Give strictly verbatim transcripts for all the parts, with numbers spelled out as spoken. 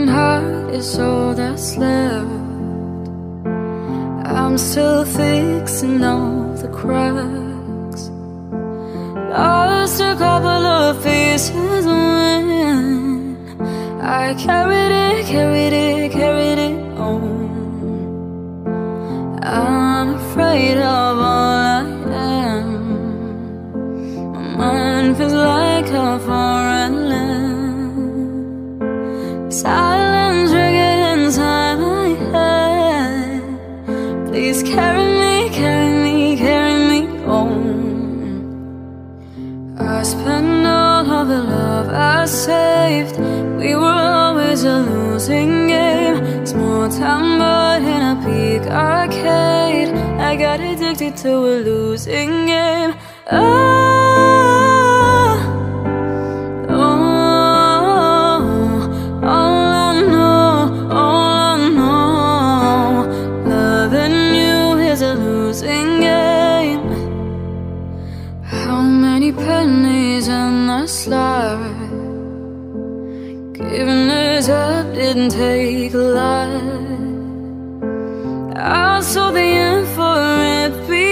heart is all that's left. I'm still fixing all the cracks. Lost a couple of pieces when I carried it, carried it, carried it on. I'm afraid of all I am. My mind feels like a foreign land. Silence ringing inside my head. Please carry me, carry me, carry me on. I spent all of the love I saved. We were always a losing game. Small town but in a big arcade. I got addicted to a losing game. Oh, oh, all I know, all I know, loving you is a losing game. How many pennies in the slide? Giving it up didn't take a lot. I saw the end for it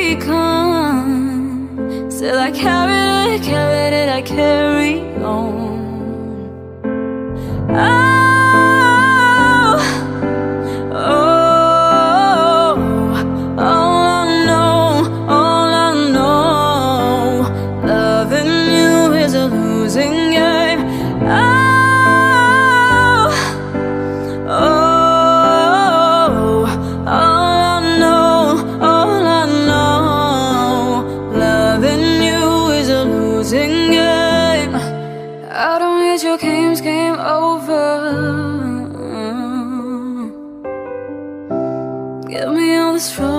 become. Still I carried it, carried it, I carry on. Oh, oh, all I know, all I know, loving you is a losing game. Oh, oh, all I know, all I know, loving you is a losing game. I don't need your games, game over. Give me all the struggle.